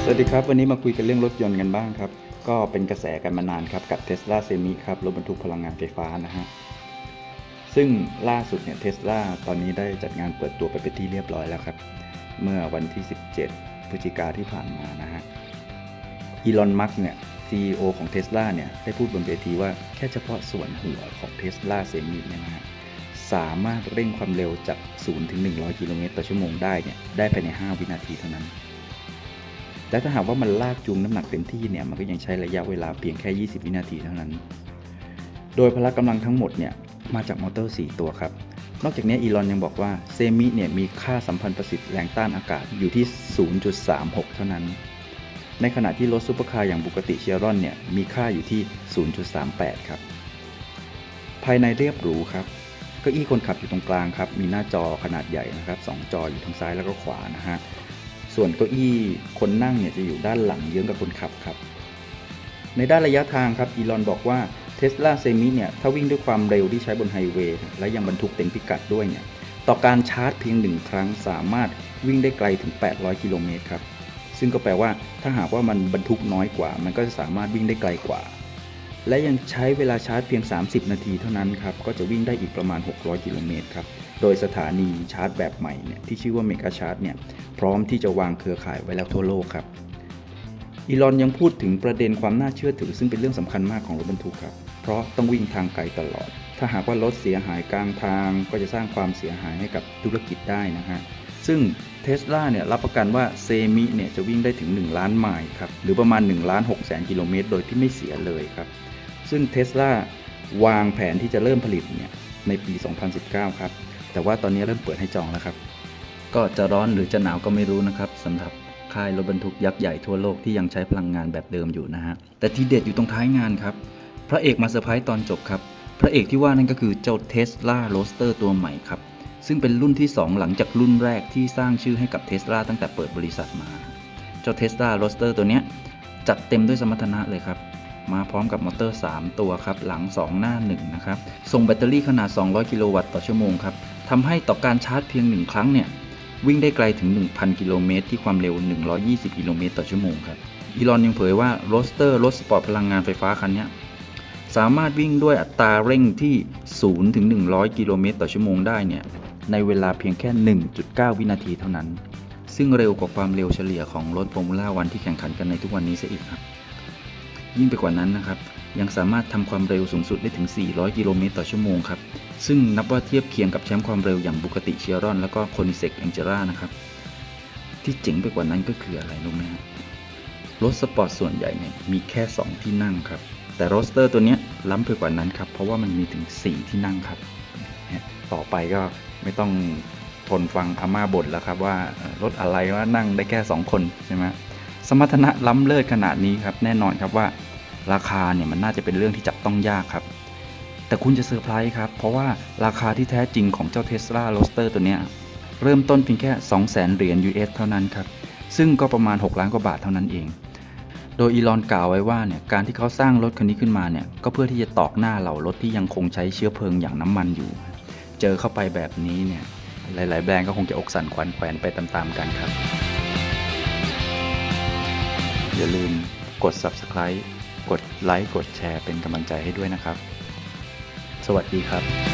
สวัสดีครับวันนี้มาคุยกันเรื่องรถยนต์กันบ้างครับก็เป็นกระแสกันมานานครับกับ Tesla Semi ครับรถบรรทุกพลังงานไฟฟ้านะฮะซึ่งล่าสุดเนี่ย Tesla ตอนนี้ได้จัดงานเปิดตัวไปเป็นที่เรียบร้อยแล้วครับเมื่อวันที่17พฤศจิกายนที่ผ่านมานะฮะอีลอน มัสก์เนี่ย CEO ของ Tesla เนี่ยได้พูดบนเวทีว่าแค่เฉพาะส่วนหัวของ Tesla Semi เนี่ยนะฮะสามารถเร่งความเร็วจาก0ถึง100กิโลเมตรต่อชั่วโมงได้เนี่ยได้ภายใน5วินาทีเท่านั้นและถ้าหากว่ามันลากจูงน้ำหนักเต็มที่เนี่ยมันก็ยังใช้ระยะเวลาเพียงแค่20วินาทีเท่านั้นโดยพละกำลังทั้งหมดเนี่ยมาจากมอเตอร์4ตัวครับนอกจากนี้อีลอนยังบอกว่าเซมิเนี่ยมีค่าสัมพันธ์ประสิทธิ์แรงต้านอากาศอยู่ที่ 0.36 เท่านั้นในขณะที่รถซุปเปอร์คาร์อย่างบุกติเชียรอนเนี่ยมีค่าอยู่ที่ 0.38 ครับภายในเรียบหรูครับเก้าอี้คนขับอยู่ตรงกลางครับมีหน้าจอขนาดใหญ่นะครับ2จออยู่ทางซ้ายแล้วก็ขวานะฮะส่วนเก้าอี้คนนั่งเนี่ยจะอยู่ด้านหลังเยื้องกับคนขับครับในด้านระยะทางครับอีลอนบอกว่า Tesla Semi เนี่ยถ้าวิ่งด้วยความเร็วที่ใช้บนไฮเวย์และยังบรรทุกเต็มพิกัดด้วยเนี่ยต่อการชาร์จเพียง1ครั้งสามารถวิ่งได้ไกลถึง800กิโลเมตรครับซึ่งก็แปลว่าถ้าหากว่ามันบรรทุกน้อยกว่ามันก็จะสามารถวิ่งได้ไกลกว่าและยังใช้เวลาชาร์จเพียง30นาทีเท่านั้นครับก็จะวิ่งได้อีกประมาณ600กิโลเมตรครับโดยสถานีชาร์จแบบใหม่เนี่ยที่ชื่อว่าเมกะชาร์จเนี่ยพร้อมที่จะวางเครือข่ายไว้แล้วทั่วโลกครับอีลอนยังพูดถึงประเด็นความน่าเชื่อถือซึ่งเป็นเรื่องสำคัญมากของรถบรรทุกครับเพราะต้องวิ่งทางไกลตลอดถ้าหากว่ารถเสียหายกลางทางก็จะสร้างความเสียหายให้กับธุรกิจได้นะฮะซึ่ง Tesla เนี่ยรับประกันว่าเซมิเนี่ยจะวิ่งได้ถึง1ล้านไมล์ครับหรือประมาณ1.6 แสนกิโลเมตรโดยที่ไม่เสียเลยครับซึ่ง Tesla วางแผนที่จะเริ่มผลิตเนี่ยในปี 2019 ครับแต่ว่าตอนนี้เริ่มเปิดให้จองแล้วครับก็จะร้อนหรือจะหนาวก็ไม่รู้นะครับสำหรับค่ายรถบรรทุกยักษ์ใหญ่ทั่วโลกที่ยังใช้พลังงานแบบเดิมอยู่นะฮะแต่ที่เด็ดอยู่ตรงท้ายงานครับพระเอกมาเซอร์ไพรส์ตอนจบครับพระเอกที่ว่านั่นก็คือเจ้า Tesla Roadster ตัวใหม่ครับซึ่งเป็นรุ่นที่2หลังจากรุ่นแรกที่สร้างชื่อให้กับ Tesla ตั้งแต่เปิดบริษัทมาเจ้า Tesla Roadster ตัวนี้จัดเต็มด้วยสมรรถนะเลยครับมาพร้อมกับมอเตอร์3ตัวครับหลัง2หน้า1นะครับส่งแบตเตอรี่ขนาด200กิโลวัตต์ต่อชั่วโมงครับทำให้ต่อการชาร์จเพียง1ครั้งเนี่ยวิ่งได้ไกลถึง 1,000 กิโลเมตรที่ความเร็ว120กิโลเมตรต่อชั่วโมงครับอีลอนยังเผยว่าโรสเตอร์รถสปอร์ตพลังงานไฟฟ้าคันนี้สามารถวิ่งด้วยอัตราเร่งที่0ถึง100กิโลเมตรต่อชั่วโมงได้เนี่ยในเวลาเพียงแค่ 1.9 วินาทีเท่านั้นซึ่งเร็วกว่าความเร็วเฉลี่ยของรถฟอร์มูล่าวันที่แข่งขันกันในทุกวันนี้ซะอีกครับยิ่งไปกว่านั้นนะครับยังสามารถทำความเร็วสูงสุดได้ถึง400กิโลเมตรต่อชั่วโมงครับซึ่งนับว่าเทียบเคียงกับแชมป์ความเร็วอย่างบุกติเชียรอนแล้วก็โคนิเซกแองเจล่านะครับที่เจ๋งไปกว่านั้นก็คืออะไรรู้ไหมครับรถสปอร์ตส่วนใหญ่เนี่ยมีแค่2ที่นั่งครับแต่โรสเตอร์ตัวนี้ล้ำไปกว่านั้นครับเพราะว่ามันมีถึง4ที่นั่งครับต่อไปก็ไม่ต้องทนฟังอาม่าบ่นแล้วครับว่ารถอะไรว่านั่งได้แค่2คนใช่ไหมสมรรถนะล้ำเลิศขนาดนี้ครับแน่นอนครับว่าราคาเนี่ยมันน่าจะเป็นเรื่องที่จับต้องยากครับแต่คุณจะเซอร์ไพรส์ครับเพราะว่าราคาที่แท้จริงของเจ้า Tesla Roadster ตัวเนี้ยเริ่มต้นเพียงแค่ 200,000 เหรียญ US เท่านั้นครับซึ่งก็ประมาณ6ล้านกว่าบาทเท่านั้นเองโดยอีลอนกล่าวไว้ว่าเนี่ยการที่เขาสร้างรถคันนี้ขึ้นมาเนี่ยก็เพื่อที่จะตอกหน้าเหล่ารถที่ยังคงใช้เชื้อเพลิงอย่างน้ำมันอยู่เจอเข้าไปแบบนี้เนี่ยหลายๆแบรนด์ก็คงจะอกสั่นขวัญแขวนไปตามๆกันครับอย่าลืมกด Subscribe กดไลค์กดแชร์เป็นกำลังใจให้ด้วยนะครับสวัสดีครับ